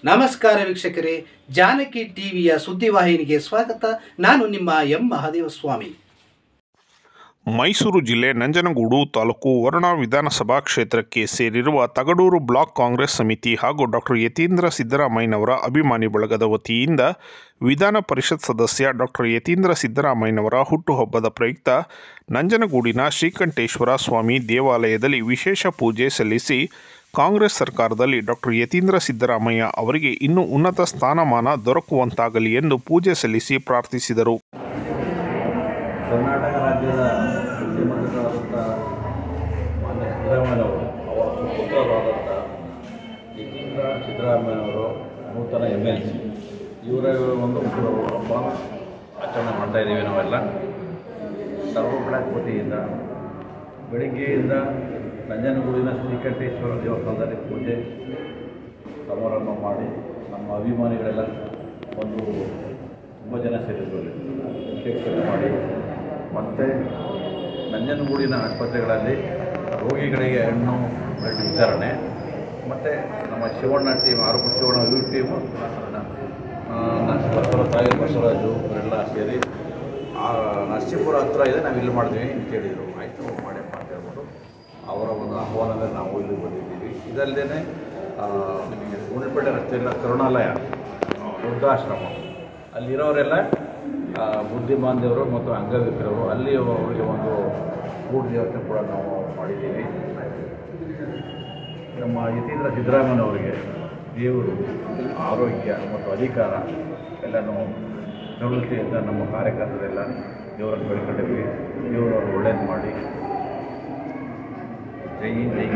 ನಮಸ್ಕಾರ ವೀಕ್ಷಕರೇ, ಜಾನಕಿ ಟಿವಿಯ ಸುದ್ದಿವಾಹಿನಿಗೆ ಸ್ವಾಗತ. ನಾನು ನಿಮ್ಮ ಎಂ ಮಹಾದೇವಸ್ವಾಮಿ. ಮೈಸೂರು ಜಿಲ್ಲೆ ನಂಜನಗೂಡು ತಾಲೂಕು ವರುಣಾ ವಿಧಾನಸಭಾ ಕ್ಷೇತ್ರಕ್ಕೆ ಸೇರಿರುವ ತಗಡೂರು ಬ್ಲಾಕ್ ಕಾಂಗ್ರೆಸ್ ಸಮಿತಿ ಹಾಗೂ ಡಾಕ್ಟರ್ ಯತೀಂದ್ರ ಸಿದ್ದರಾಮಯ್ಯನವರ ಅಭಿಮಾನಿ ಬಳಗದ ವತಿಯಿಂದ ವಿಧಾನ ಪರಿಷತ್ ಸದಸ್ಯ ಡಾಕ್ಟರ್ ಯತೀಂದ್ರ ಸಿದ್ದರಾಮಯ್ಯನವರ ಹುಟ್ಟುಹಬ್ಬದ ಪ್ರಯುಕ್ತ ನಂಜನಗೂಡಿನ ಶ್ರೀಕಂಠೇಶ್ವರ ಸ್ವಾಮಿ ದೇವಾಲಯದಲ್ಲಿ ವಿಶೇಷ ಪೂಜೆ ಸಲ್ಲಿಸಿ ಕಾಂಗ್ರೆಸ್ ಸರ್ಕಾರದಲ್ಲಿ ಡಾಕ್ಟರ್ ಯತೀಂದ್ರ ಸಿದ್ದರಾಮಯ್ಯ ಅವರಿಗೆ ಇನ್ನೂ ಉನ್ನತ ಸ್ಥಾನಮಾನ ದೊರಕುವಂತಾಗಲಿ ಎಂದು ಪೂಜೆ ಸಲ್ಲಿಸಿ ಪ್ರಾರ್ಥಿಸಿದರು. ಕರ್ನಾಟಕ ರಾಜ್ಯದ ಮುಖ್ಯಮಂತ್ರಿಗಳಾದಂಥ ಮಾನ್ಯ ಸಿದ್ದರಾಮಯ್ಯನವರು ಅವರ ಸುಪುತ್ರರಾದಂಥ ಯತೀಂದ್ರ ಸಿದ್ದರಾಮಯ್ಯನವರು ನೂತನ MLC ಇವರ ಒಂದು ಹಬ್ಬ ಆಚರಣೆ ಮಾಡ್ತಾಯಿದ್ದೀವಿ. ನಾವೆಲ್ಲ ಸರ್ವ ಬ್ಲಾಕ್ ವತಿಯಿಂದ ಬೆಳಿಗ್ಗೆಯಿಂದ ನಂಜನಗೂಡಿನ ಶ್ರೀಕಂಠೇಶ್ವರ ದೇವಸ್ಥಾನದಲ್ಲಿ ಪೂಜೆ ಸಮಾರಂಭ ಮಾಡಿ ನಮ್ಮ ಅಭಿಮಾನಿಗಳೆಲ್ಲ ಒಂದು ತುಂಬ ಜನ ಸೇರಿದ್ರು. ಕೇಕ್ ಕಟ್ ಮಾಡಿ ಮತ್ತು ನಂಜನಗೂಡಿನ ಆಸ್ಪತ್ರೆಗಳಲ್ಲಿ ರೋಗಿಗಳಿಗೆ ಹಣ್ಣು ಬ್ಲಡ್ ವಿತರಣೆ ಮತ್ತು ನಮ್ಮ ಶಿವಣ್ಣ ಟೀಮ್ ಆರೋಗ್ಯ ಶಿವಣ್ಣ ಇವ್ರ ಟೀಮು ಬಸವರಾಜು ಇವರೆಲ್ಲ ಸೇರಿ ನರಸೀಪುರ ಹತ್ರ ಇದೆ, ನಾವು ಇಲ್ಲಿ ಮಾಡ್ತೀವಿ ಅಂತ ಹೇಳಿದರು. ಆಯಿತು ಮಾಡಪ್ಪ ಅಂತ ಹೇಳ್ಬಿಟ್ಟು ಅವರ ಒಂದು ಆಹ್ವಾನದ ನಾವು ಇಲ್ಲಿ ಬಂದಿದ್ದೀವಿ. ಇದಲ್ಲದೆ ನಿಮಗೆ ಗುಂಡ್ಲಪೇಟೆ ರಸ್ತೆಯಿಂದ ಕರುಣಾಲಯ ವೃದ್ಧಾಶ್ರಮ ಅಲ್ಲಿರೋರೆಲ್ಲ ಬುದ್ಧಿಮಾಂದ್ಯವರು ಮತ್ತು ಅಂಗವಿಕಲರು, ಅಲ್ಲಿ ಅವರಿಗೆ ಒಂದು ಗೂಡು ದೇವತೆ ಕೂಡ ನಾವು ಮಾಡಿದ್ದೀವಿ. ನಮ್ಮ ಯತೀಂದ್ರ ಸಿದ್ದರಾಮಯ್ಯನವರಿಗೆ ದೇವರು ಆರೋಗ್ಯ ಮತ್ತು ಅಧಿಕಾರ ಎಲ್ಲನೂ ಕರುಣಿಸಿ ಅಂತ ನಮ್ಮ ಕಾರ್ಯಕರ್ತರೆಲ್ಲ ದೇವರನ್ನು ಬೆಳ್ಕೊಂಡಿದ್ವಿ. ದೇವರು ಅವರು ಒಳ್ಳೇದು ಮಾಡಿ. ಜೈ ಹಿಂದ್, ಜೈ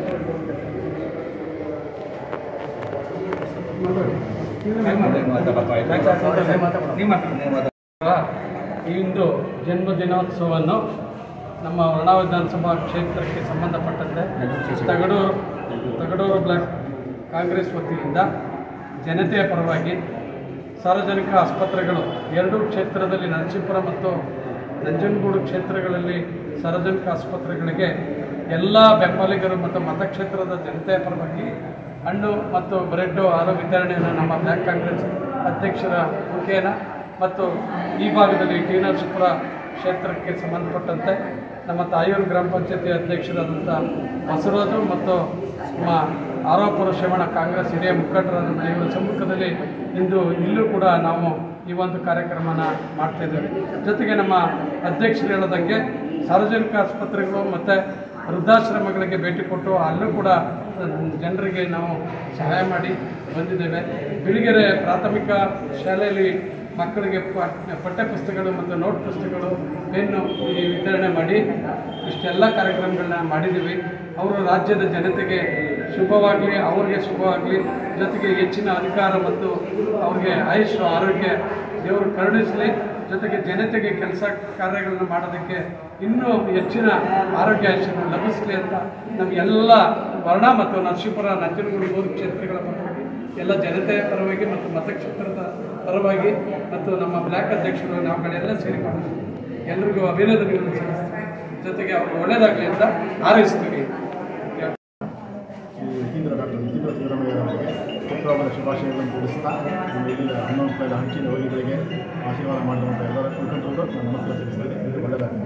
ಇಂದು ಜನ್ಮದಿನೋತ್ಸವವನ್ನು ನಮ್ಮ ವರುಣಾ ವಿಧಾನಸಭಾ ಕ್ಷೇತ್ರಕ್ಕೆ ಸಂಬಂಧಪಟ್ಟಂತೆ ತಗಡೂರು ಬ್ಲಾಕ್ ಕಾಂಗ್ರೆಸ್ ವತಿಯಿಂದ ಜನತೆಯ ಪರವಾಗಿ ಸಾರ್ವಜನಿಕ ಆಸ್ಪತ್ರೆಗಳು ಎರಡೂ ಕ್ಷೇತ್ರದಲ್ಲಿ ನರಸೀಪುರ ಮತ್ತು ನಂಜನಗೂಡು ಕ್ಷೇತ್ರಗಳಲ್ಲಿ ಸಾರ್ವಜನಿಕ ಆಸ್ಪತ್ರೆಗಳಿಗೆ ಎಲ್ಲ ಬೆಂಬಲಿಗರು ಮತ್ತು ಮತಕ್ಷೇತ್ರದ ಜನತೆಯ ಪರವಾಗಿ ಹಣ್ಣು ಮತ್ತು ಬ್ರೆಡ್ಡು ಹಾಲು ವಿತರಣೆಯನ್ನು ನಮ್ಮ ಬ್ಲಾಕ್ ಕಾಂಗ್ರೆಸ್ ಅಧ್ಯಕ್ಷರ ಮುಖೇನ ಮತ್ತು ಈ ಭಾಗದಲ್ಲಿ ಟಿ ನರಸೀಪುರ ಕ್ಷೇತ್ರಕ್ಕೆ ಸಂಬಂಧಪಟ್ಟಂತೆ ನಮ್ಮ ತಾಯೂರು ಗ್ರಾಮ ಪಂಚಾಯತಿ ಅಧ್ಯಕ್ಷರಾದಂಥ ಬಸವರಾಜು ಮತ್ತು ನಮ್ಮ ಆರೋಪುರ ಶ್ರವಣ ಕಾಂಗ್ರೆಸ್ ಹಿರಿಯ ಮುಖಂಡರಾದಂಥ ಇವರ ಸಮ್ಮುಖದಲ್ಲಿ ಇಂದು ಇಲ್ಲೂ ಕೂಡ ನಾವು ಈ ಒಂದು ಕಾರ್ಯಕ್ರಮನ ಮಾಡ್ತಾಯಿದ್ದೇವೆ. ಜೊತೆಗೆ ನಮ್ಮ ಅಧ್ಯಕ್ಷರು ಹೇಳೋದಂಗೆ ಸಾರ್ವಜನಿಕ ಆಸ್ಪತ್ರೆಗಳು ಮತ್ತು ವೃದ್ಧಾಶ್ರಮಗಳಿಗೆ ಭೇಟಿ ಕೊಟ್ಟು ಅಲ್ಲೂ ಕೂಡ ಜನರಿಗೆ ನಾವು ಸಹಾಯ ಮಾಡಿ ಬಂದಿದ್ದೇವೆ. ಬಿಳಿಗೆರೆ ಪ್ರಾಥಮಿಕ ಶಾಲೆಯಲ್ಲಿ ಮಕ್ಕಳಿಗೆ ಪಠ್ಯಪುಸ್ತಕಗಳು ಮತ್ತು ನೋಟ್ ಪುಸ್ತಕಗಳು ಪೆನ್ನು ಈ ವಿತರಣೆ ಮಾಡಿ ಇಷ್ಟೆಲ್ಲ ಕಾರ್ಯಕ್ರಮಗಳನ್ನ ಮಾಡಿದ್ದೀವಿ. ಅವರು ರಾಜ್ಯದ ಜನತೆಗೆ ಶುಭವಾಗಲಿ, ಅವ್ರಿಗೆ ಶುಭವಾಗಲಿ, ಜೊತೆಗೆ ಹೆಚ್ಚಿನ ಅಧಿಕಾರ ಮತ್ತು ಅವ್ರಿಗೆ ಆಯುಷ್ ಆರೋಗ್ಯ ದೇವರು ಕರುಣಿಸಲಿ. ಜೊತೆಗೆ ಜನತೆಗೆ ಕೆಲಸ ಕಾರ್ಯಗಳನ್ನು ಮಾಡೋದಕ್ಕೆ ಇನ್ನೂ ಹೆಚ್ಚಿನ ಆರೋಗ್ಯ ಆಯುಷ್ಯವನ್ನು ಲಭಿಸಲಿ ಅಂತ ನಮಗೆಲ್ಲ ವರ್ಣ ಮತ್ತು ನರಸೀಪುರ ನಂಜನಗೂಡು 3 ಕ್ಷೇತ್ರಗಳ ಪರವಾಗಿ ಎಲ್ಲ ಜನತೆಯ ಪರವಾಗಿ ಮತ್ತು ಮತಕ್ಷೇತ್ರದ ಪರವಾಗಿ ಮತ್ತು ನಮ್ಮ ಬ್ಲಾಕ್ ಅಧ್ಯಕ್ಷರು ನಾವುಗಳೆಲ್ಲ ಸೇರಿಕೊಂಡು ಎಲ್ಲರಿಗೂ ಅಭಿನಂದನೆಗಳನ್ನು ಸಲ್ಲಿಸ್ತೀವಿ. ಜೊತೆಗೆ ಅವ್ರಿಗೆ ಒಳ್ಳೆಯದಾಗಲಿ ಅಂತ ಹಾರೈಸ್ತೀವಿ. ಡಾಕ್ಟರ್ ಯತೀಂದ್ರ ಸಿದ್ದರಾಮಯ್ಯರವರಿಗೆ ಹುಟ್ಟುಹಬ್ಬದ ಶುಭಾಶಯಗಳನ್ನು ತಿಳಿಸ್ತಾ ಇಲ್ಲಿ 11 ರೂಪಾಯಿ ಹಂಚಿನ ರೋಗಿಗಳಿಗೆ ಆಶೀರ್ವಾದ ಮಾಡುವಂಥ ಎಲ್ಲರ ಮುಖಂಡರು ನಾನು ನಮಸ್ಕಾರ ತಿಳಿಸ್ತೇನೆ. ಒಳ್ಳೆಯದಾಗಲಿ.